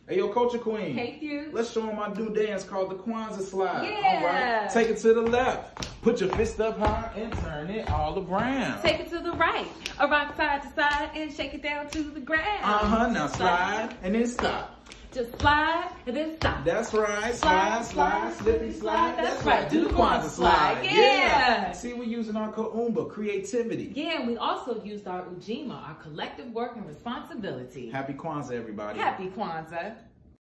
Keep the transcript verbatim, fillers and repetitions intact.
Hey, yo, Culture Queen. Hey, Fuge. Let's show them our new dance called the Kwanzaa slide. Yeah. All right. Take it to the left. Put your fist up high and turn it all around. Take it to the right. A rock side to side and shake it down to the ground. Uh-huh. Now slide and then stop. Just slide and then stop. That's right. Slide, slide, slippy slide. That's right. Do the Kwanzaa slide. Yeah. yeah. See, we're using our Kaumba, creativity. Yeah, and we also used our Ujima, our collective work and responsibility. Happy Kwanzaa, everybody. Happy Kwanzaa.